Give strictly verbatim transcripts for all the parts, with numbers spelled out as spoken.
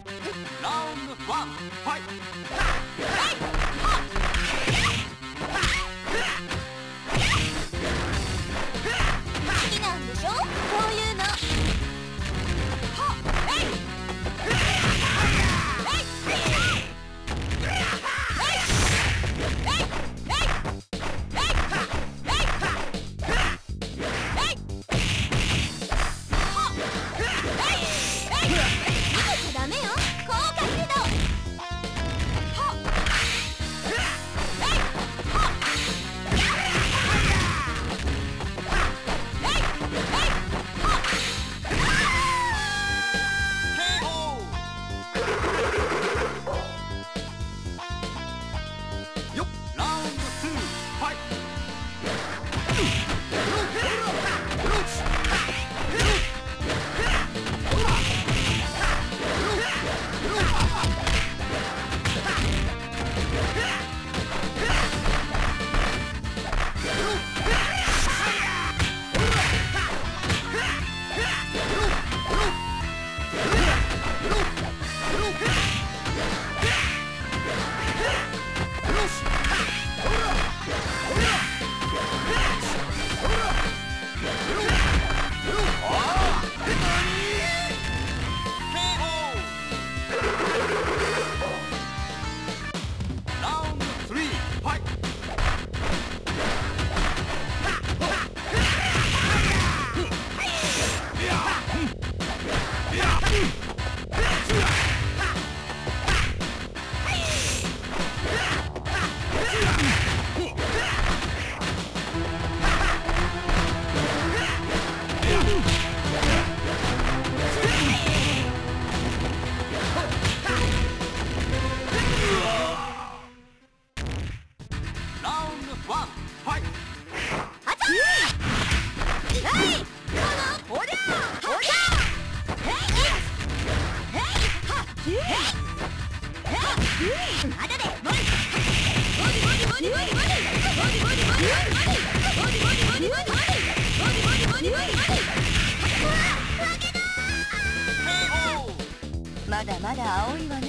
まだまだ青いわね。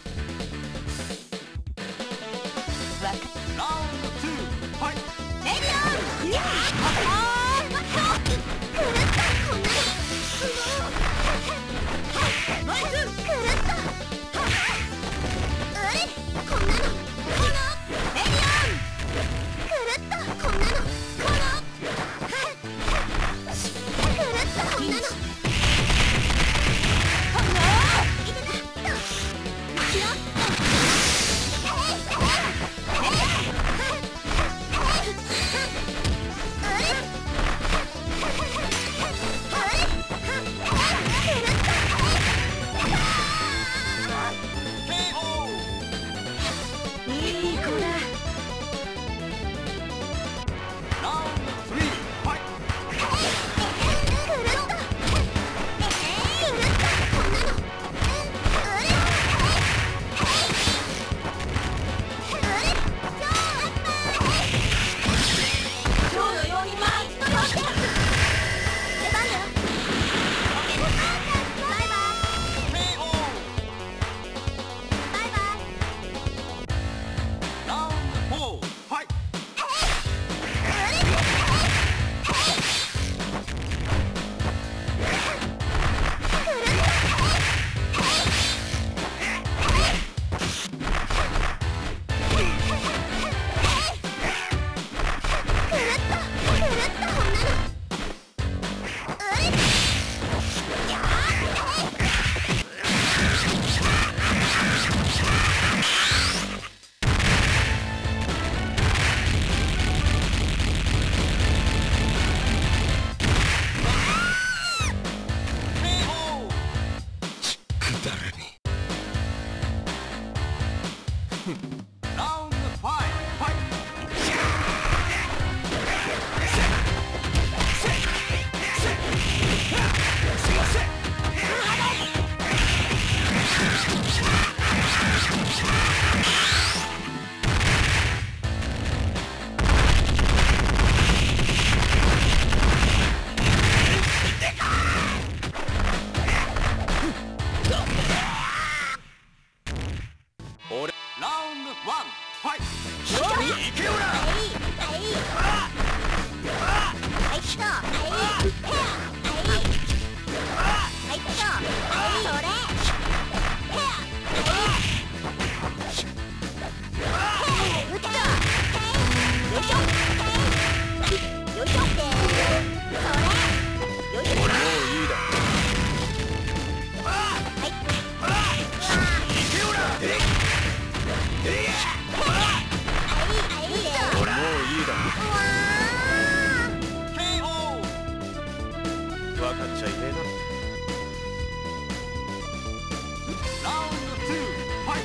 わかラウンドツー、ファイト。 レディオン。やあー、また。くるったこんなに。すごい。ナイス。くるった。あれ、こんなの。このレディオン。くるったこんなの。この。くるったこんなの。くけよな。分かっちゃいねえな。ラウンドツー、ファイト。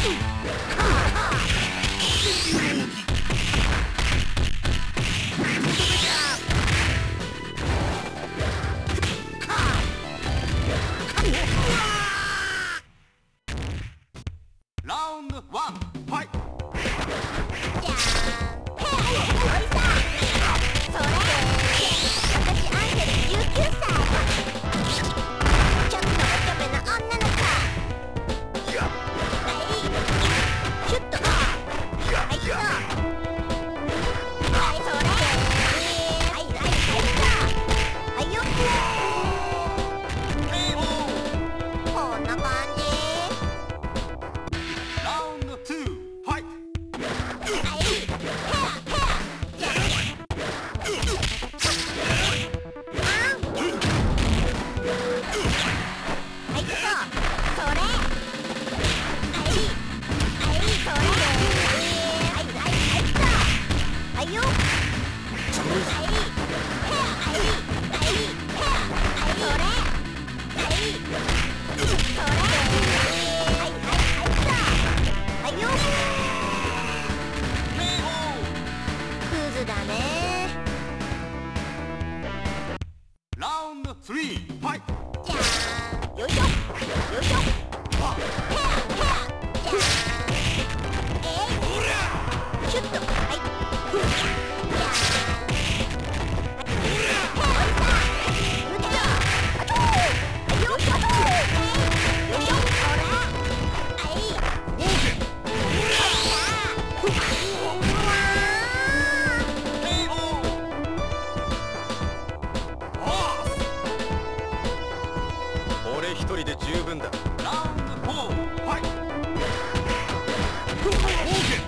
ラウンドワン、ファイト。 じゃーん。へい、おいさ。それ。私アンジェルじゅうきゅうさい。ちょっとおちょめな女の子。はい。シュッと。はいと。はい、それ。はい、はい、はいと。はいよ。こんな感じ。 ラウンドツー、ファイト。 だね。 ラウンドスリー、ファイト。 じゃーん。よいしょよいしょ。へやへや。じゃーん。えいシュッと。はい。じゃーん。へやおいさ。うっとあとーよいしょ。よいしょ。ほらはい。オーケー。 俺一人で十分だ。ラウンドフォー、ファイト。オーケー。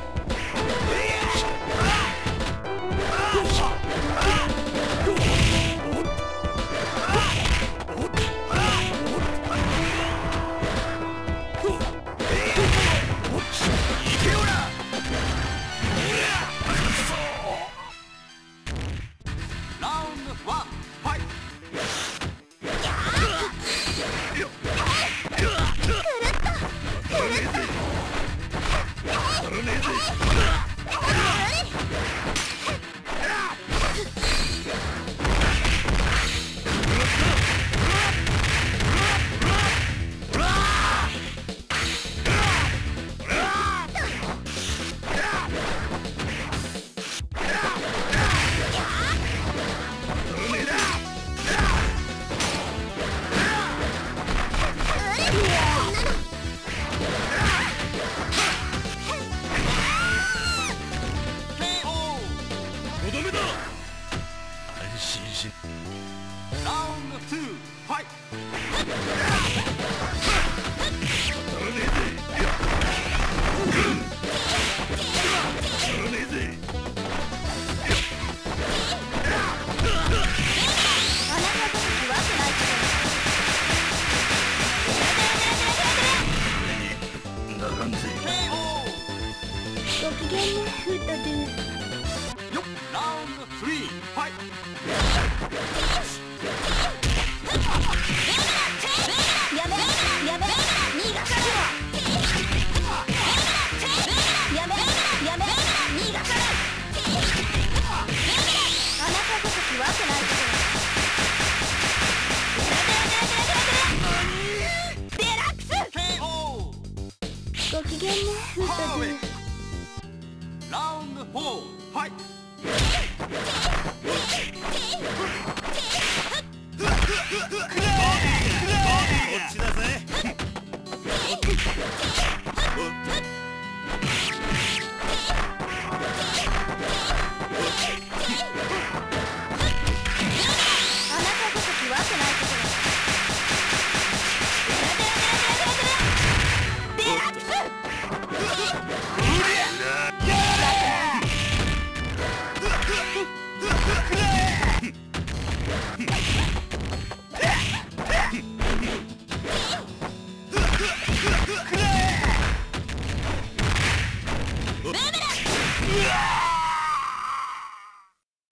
ラウンドツー、ファイト。 ごきげんね、フットドゥ。 よっ、ラウンドスリー、ファイト。 やめやめ逃がされやめやめ逃がされあなたこそ怖くないけどデラックスケーオー。 ごきげんね、フットドゥ。 ラウンドフォー、ファイト。こっちだぜ。 あなたこそ怖くないけどデラックスブーメラン